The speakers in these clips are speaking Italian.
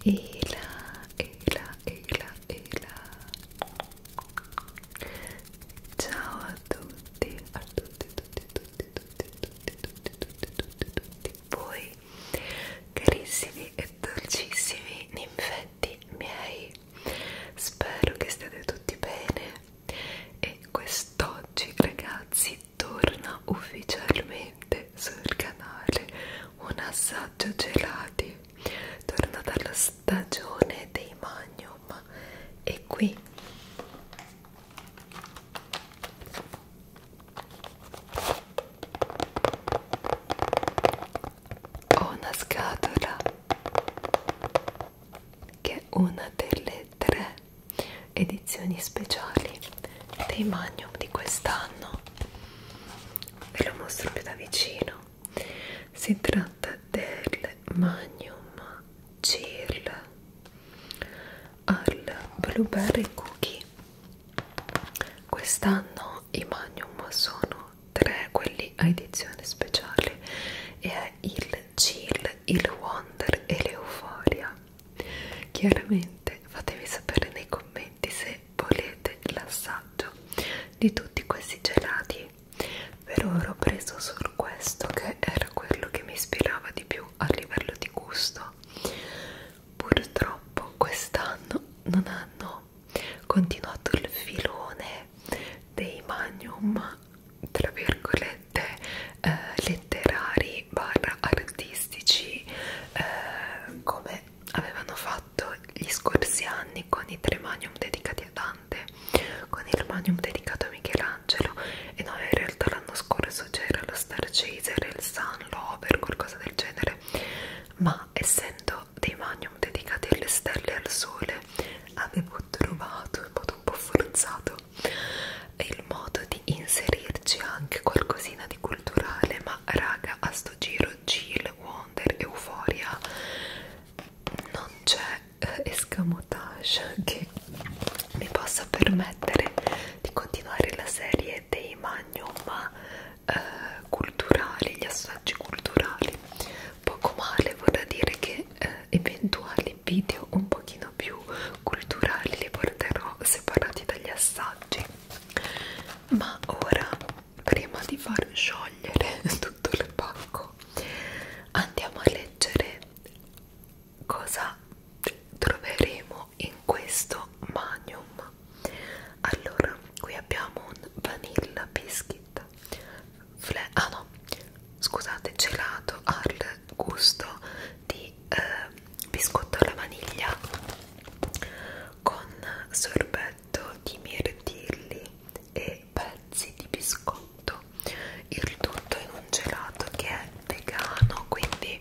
E là, e là, e là, e là. Ciao a tutti, a tutti, tutti, tutti, tutti, tutti, tutti, tutti, tutti, tutti voi, carissimi e dolcissimi ninfetti miei. Spero che stiate tutti bene e quest'oggi, ragazzi, torna ufficialmente sul canale un assaggio gelati. Torna dalla stagione dei Magnum e qui ho una scatola che è una delle 3 edizioni speciali dei Magnum di quest'anno. Ve lo mostro più da vicino. Si tratta del Magnum Chill al Blueberry Cookie. Quest'anno i Magnum sono 3 quelli a edizione speciale e è il Chill, il Wonder e l'Euphoria. Chiaramente fatemi sapere nei commenti se volete l'assaggio di tutti questi gelati. Per ora ho preso solo questo, che era quello che mi ispirava di più a livello di gusto. Purtroppo quest'anno non hanno continuato il filone dei Magnum, tra virgolette, letterari barra artistici, come avevano fatto gli scorsi anni con i 3 Magnum dedicati a Dante, con il Magnum dedicato a Michelangelo, e no, in realtà l'anno scorso c'era lo Star Chaser e il Sun Lover, qualcosa del genere, ma essendo dei Magnum dedicati alle stelle e al sole avevo trovato in modo un po' forzato il modo di inserirci anche qualcosina di culturale, ma raga, a sto giro Chill, Wonder, Euphoria non c'è escamotage che mi possa permettere di continuare la serie dei Magnum culturali, gli assaggi culturali. Poco male, vorrà dire che eventuali video un pochino più culturali li porterò separati dagli assaggi. Ma ora, prima di far sciogliere tutto il pacco, andiamo a leggere cosa troveremo in questo Magnum. Allora, qui abbiamo un Vanilla Biscuit, ah no, scusate, gelato al gusto di biscotto alla vaniglia con sorbetto di mirtilli e pezzi di biscotto, il tutto in un gelato che è vegano, quindi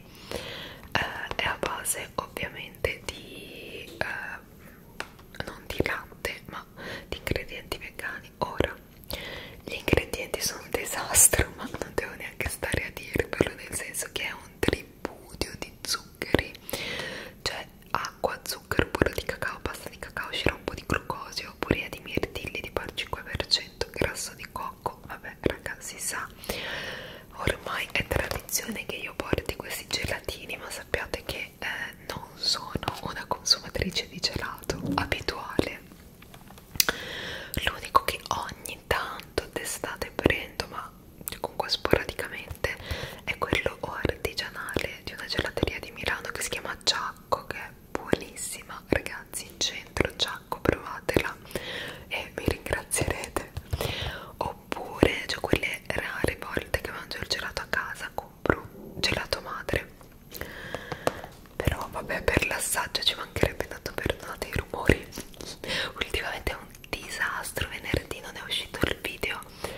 è a base ovviamente di non di latte ma di ingredienti vegani. Ora, gli ingredienti sono un disastro, ma non devo neanche stare a dirvelo, nel senso che è un tripudio di zuccheri, cioè acqua, zucchero, burro di cacao, pasta di cacao, sciroppo di glucosio, purea di mirtilli di par 5%, grasso di cocco. Vabbè raga, si sa, ormai è tradizione che io porti questi gelatini, ma sappiate che non sono una consumatrice di gelato abituale. L'unico che ogni tanto d'estate prendo, ma comunque sporadicamente, è quello artigianale di una gelateria di Milano che si chiama Giacco, che è buonissima, ragazzi, in centro. Giacco, provatela e mi ringrazierete. Oppure, cioè, quelle rare volte che mangio il gelato a casa, compro gelato madre. Però vabbè, per l'assaggio ci mancherebbe, tanto perdonate i rumori. Ultimamente è un disastro, venerdì non è uscito il video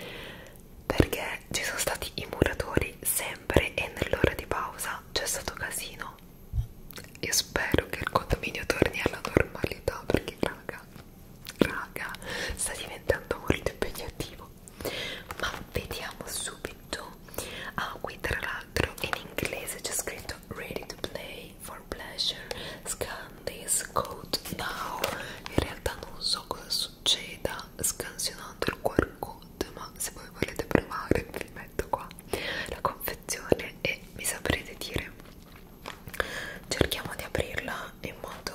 perché ci sono stati i muratori sempre e nell'ora di pausa c'è stato casino. Io spero che il condominio torni alla normalità perché raga, sta diventando molto impegnativo. Ma vediamo subito. Ah, qui tra l'altro in inglese c'è scritto ready to play for pleasure, scan this code now. In realtà non so cosa succeda scansionando il QR code, ma se voi volete provare vi metto qua la confezione e mi saprete dire. Cerchiamo di aprirla in modo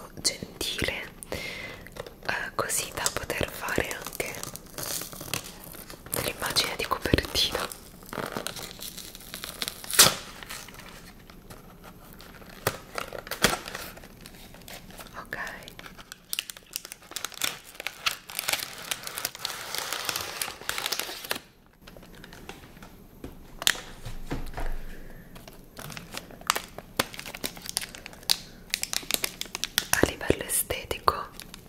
estetico.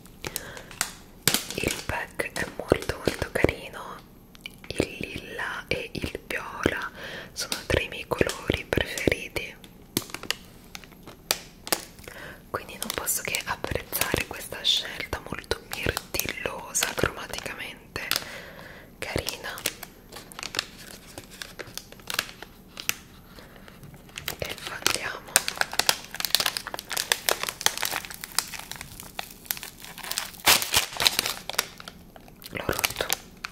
Il pack è molto molto carino, il lilla e il viola sono tra i miei colori preferiti, quindi non posso che apprezzare questa scelta molto mirtillosa, cromaticamente carina. E andiamo. L'ho rotto.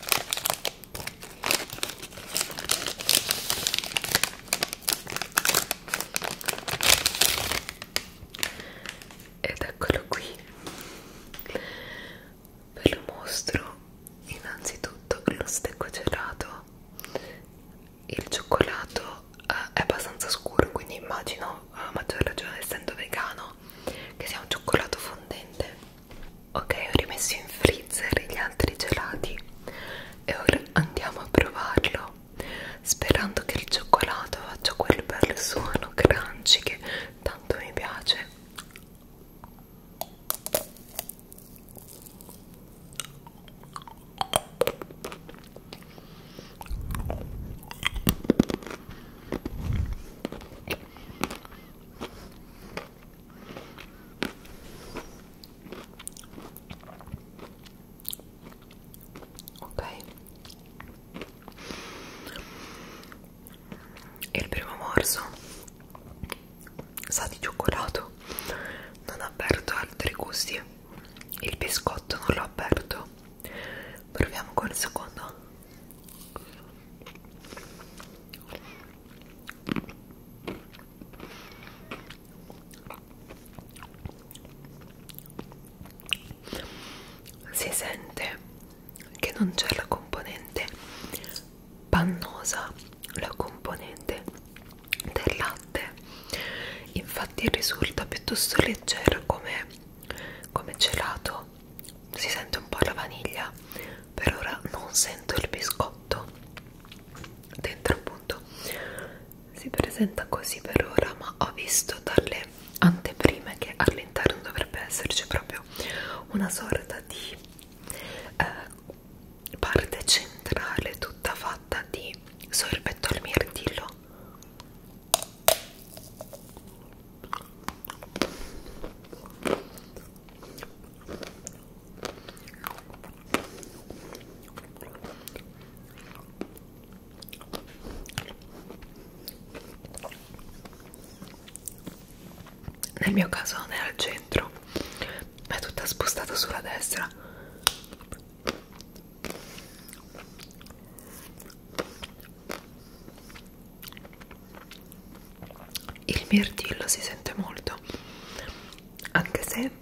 Ed eccolo qui. Ve lo mostro. Innanzitutto lo stecco gelato. Il cioccolato è abbastanza scuro, quindi immagino, a maggior ragione essendo vegano, che sia un cioccolato fondente. Ok, ho rimesso in freezer gli altri gelati e ora andiamo a provarlo, sperando che il cioccolato faccia quel bel suono crunchy che tanto mi piace. Ok, il primo morso sa di cioccolato, non avverto altri gusti. Il biscotto non l'ho aperto. Proviamo con il secondo. Si sente che non c'è la componente pannosa, la componente del latte, infatti risulta piuttosto leggera come gelato. Si sente un po' la vaniglia, per ora non sento il biscotto dentro, appunto si presenta così per ora, ma ho visto dalle anteprime che all'interno dovrebbe esserci proprio una sorta di parte centrale tutta fatta di sorbetto al mirtillo. Nel mio caso non è al centro, ma è tutta spostata sulla destra. Il mirtillo si sente molto, anche se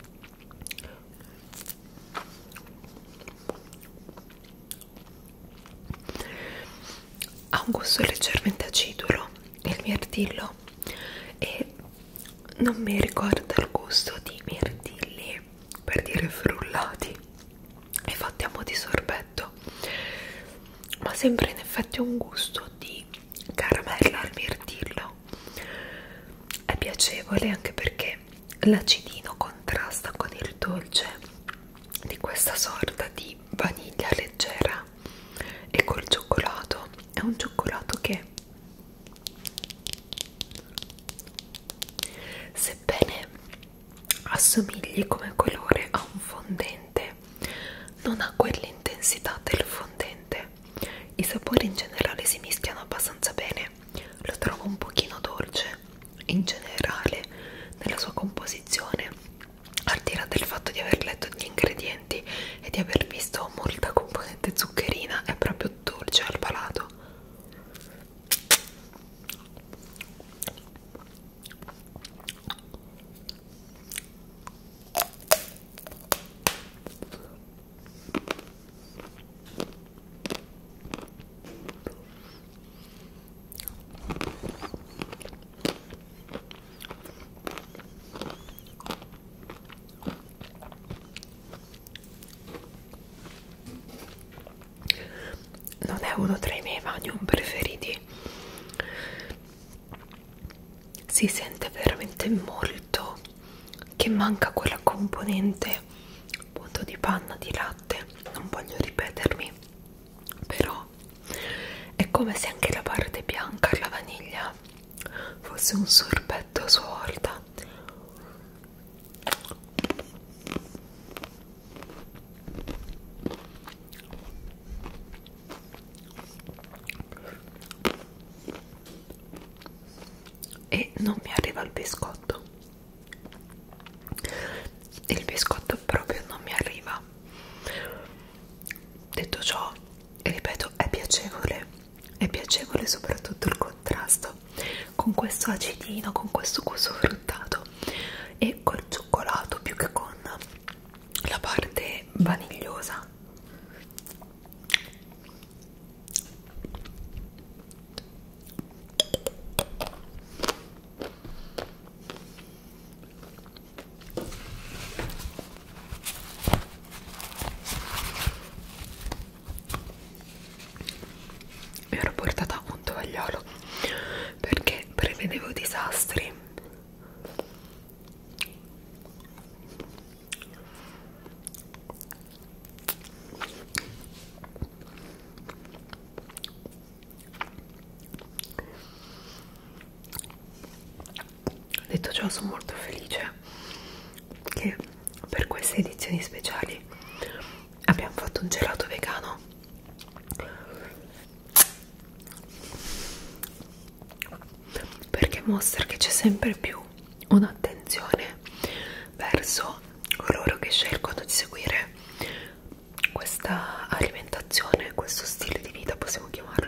ha un gusto leggermente acidulo il mirtillo e non mi ricorda il gusto di mirtilli, per dire frullati e fatti a mo' di sorbetto, ma sembra in effetti un gusto di caramella al mirtillo. È piacevole anche perché l'acidino contrasta con il dolce di questa sorta di vaniglia leggera, e col cioccolato è un cioccolato che, sebbene assomigli come colore a un fondente, non ha quell'intensità del fondente. I sapori in generale si mischiano abbastanza bene, lo trovo un pochino dolce in generale nella sua composizione, al di là del fatto di aver letto gli ingredienti e di aver visto molta componente zuccherina, è proprio dolce al palato. Non è uno tra i miei magnum preferiti, si sente veramente molto che manca quella componente appunto di panna di latte. Non voglio ripetermi, però è come se anche la parte bianca, la vaniglia, fosse un sorbetto a sua volta. E non mi arriva il biscotto proprio non mi arriva. Detto ciò, ripeto, è piacevole soprattutto il contrasto con questo acidino, con questo gusto fruttato e col cioccolato più che con la parte vanigliosa. Mi ero portata un tovagliolo perché prevedevo disastri. Detto ciò, sono molto felice che per queste edizioni speciali abbiamo fatto un gelato vegano, perché mostra che c'è sempre più un'attenzione verso coloro che scelgono di seguire questa alimentazione, questo stile di vita, possiamo chiamarlo.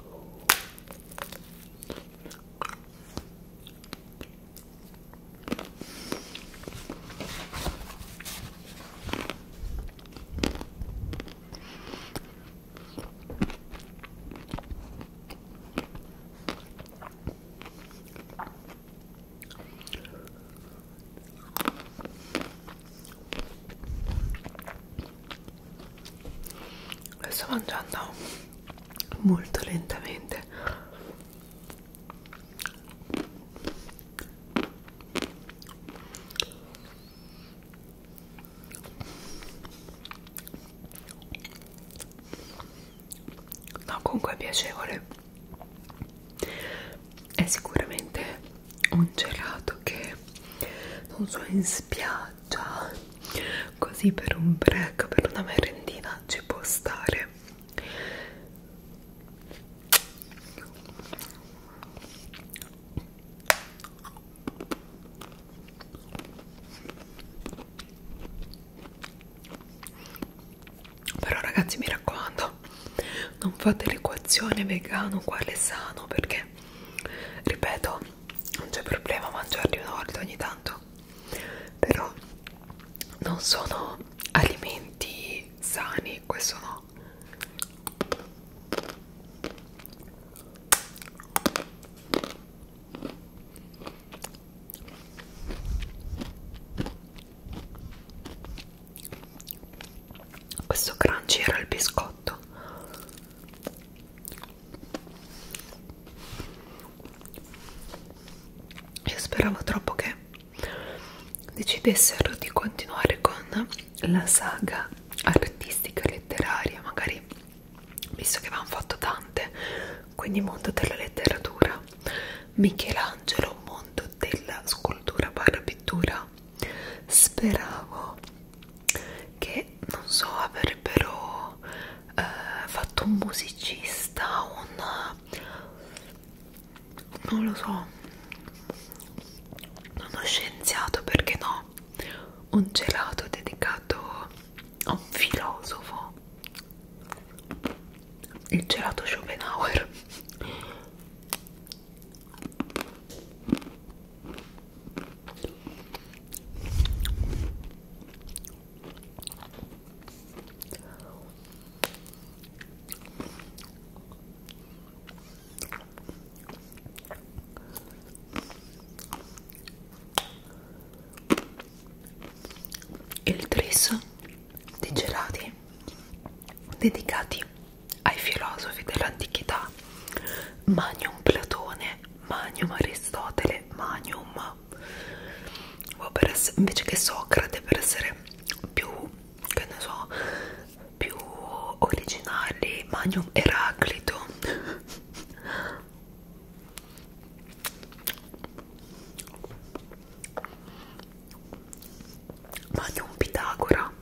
Lo sto mangiando molto lentamente. No, comunque è piacevole. È sicuramente un gelato che, non so, in spiaggia, così per un break, per una merendina ci può stare. Però ragazzi, mi raccomando, non fate l'equazione vegano quale sano, perché ripeto, non c'è problema mangiarli una volta ogni tanto, però non sono alimenti sani, questo no. Questo crunchy era il biscotto. Io speravo troppo che decidessero di continuare con la saga artistica letteraria, magari, visto che avevano fatto tante, quindi mondo della letteratura, Michelangelo, mondo della scultura barra pittura. Speravo che, non so, avrebbero fatto un musicista, non lo so, uno scienziato, perché no, un gelato dedicato a un filosofo, il gelato Schopenhauer. Il tris di gelati dedicati ai filosofi dell'antichità: Magnum Platone, Magnum Aristotele, Magnum, vabbè, per essere, invece che Socrate, per essere più, che ne so, più originali, Magnum Eraclito. Magnum Pitagora.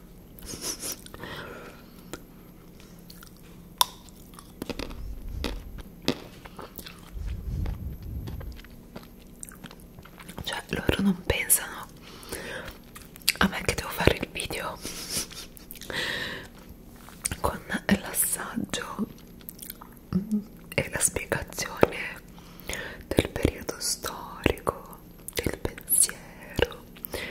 Cioè loro non pensano a me che devo fare il video con l'assaggio e la spiegazione del periodo storico, del pensiero.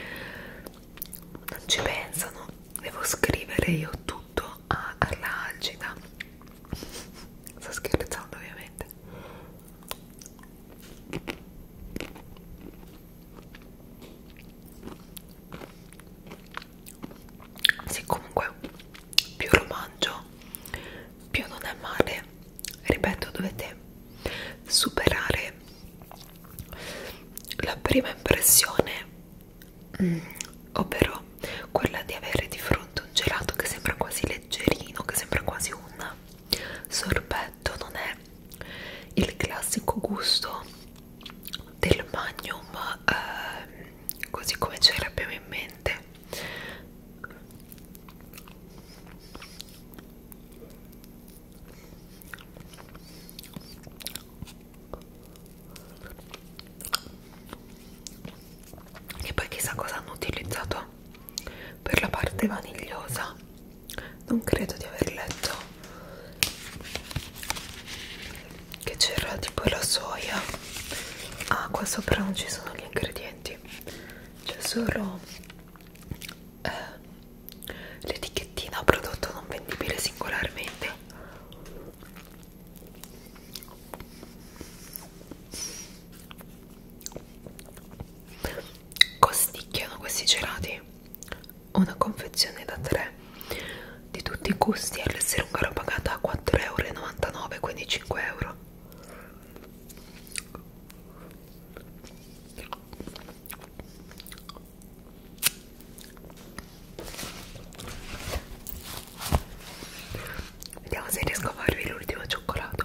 Non ci pensano, devo scrivere io tutto alla algida. Sto scherzando ovviamente. Sì, comunque più lo mangio più non è male. Ripeto, dovete superare la prima impressione, ovvero quella di avere di fronte un gelato che sembra quasi leggerino, che sembra quasi un sorbetto. Non è il classico gusto del Magnum così come ce l'abbiamo in mente. E poi chissà cosa hanno utilizzato per la parte vanigliosa. Non credo di aver letto che c'era tipo la soia. Ah, qua sopra non ci sono gli ingredienti, c'è solo l'etichettina prodotto non vendibile singolarmente. Costicchiano questi gelati, una confezione da 3 di tutti i gusti, all'essere lunga l'ho pagata a 4,99 €, quindi 5 €. Vediamo se riesco a farvi l'ultimo cioccolato.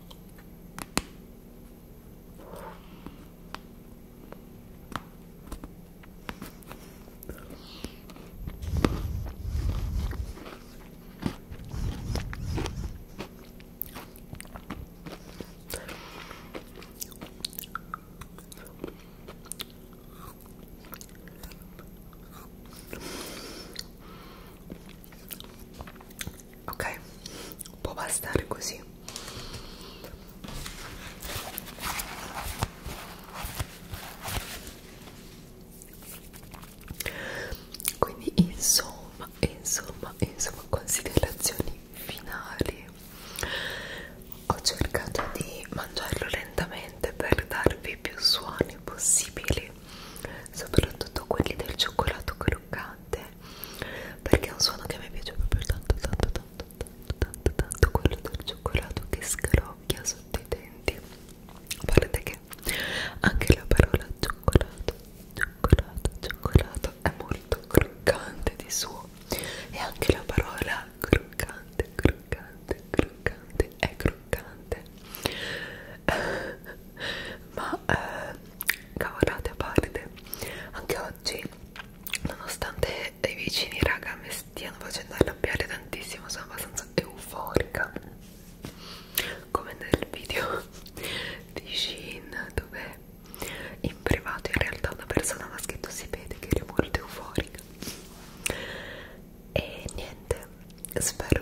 Ok, può bastare così. Quindi insomma, considerazioni finali. Ho cercato di mangiarlo lentamente per darvi più suoni possibili, soprattutto quelli del cioccolato croccante, perché è un suono che mi piace proprio tanto, quello del cioccolato che scalocchia sotto i denti. A parte che anche la parola cioccolato è molto croccante di suo, e anche la parola croccante è croccante. Ma cavolate a parte, anche oggi, nonostante i vicini raga mi stiano facendo arrabbiare tantissimo, sono abbastanza euforica, come nel video di Shein, dove in privato in realtà una persona mi ha scritto si vede che eri molto euforica. E niente, spero